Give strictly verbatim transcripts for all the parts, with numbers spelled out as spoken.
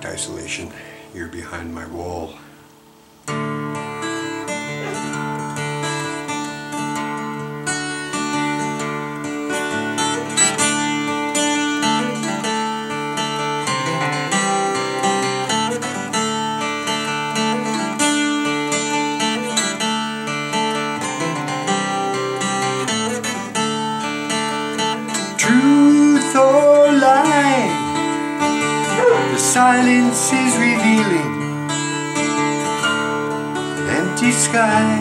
Compact Isolation. You're behind my wall. Truth or lie, the silence is revealing. Empty sky,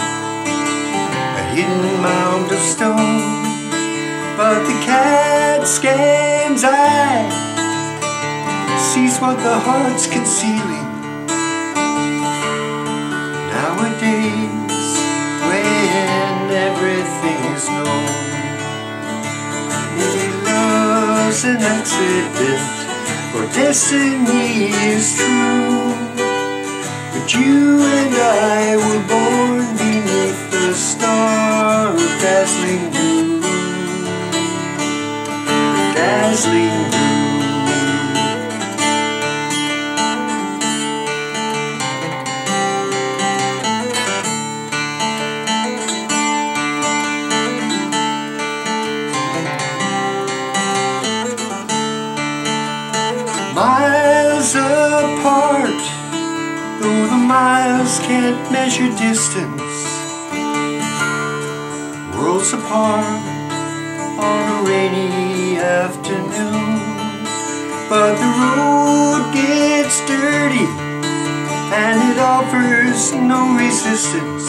a hidden mound of stone, but the cat scan's eye sees what the heart's concealing. Nowadays, when everything is known, love's an accident, or destiny is true. But you and I were born beneath the star of dazzling blue. Dazzling blue. Miles apart, though the miles can't measure distance. Worlds apart on a rainy afternoon, but the road gets dirty and it offers no resistance.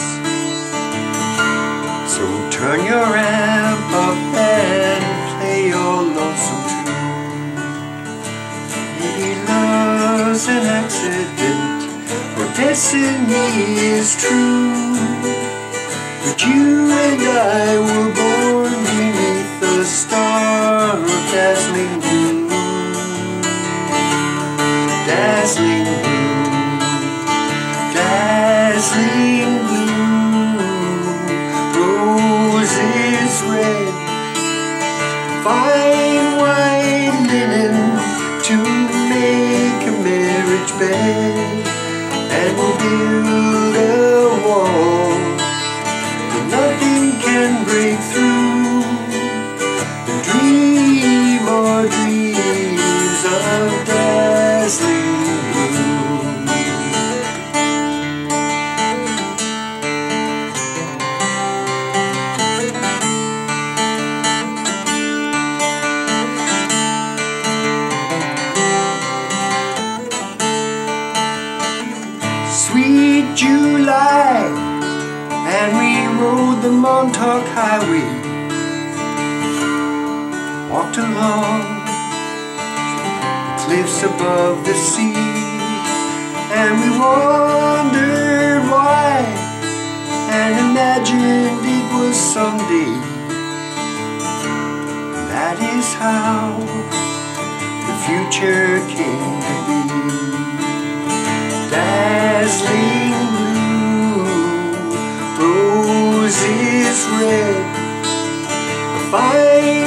So turn your amp up and play your lonesome tune. Love's an accident, or destiny is true. But you and I were born beneath the star of dazzling blue. Dazzling blue, dazzling blue. Roses red, fine white linen to make a marriage bed, and we'll build a wall that nothing can break through, and dream our dreams of dazzling Sweet July, and we rode the Montauk Highway, walked along the cliffs above the sea, and we wondered why, and imagined it was someday. That is how the future came to be. Dazzling blue, roses red, a fine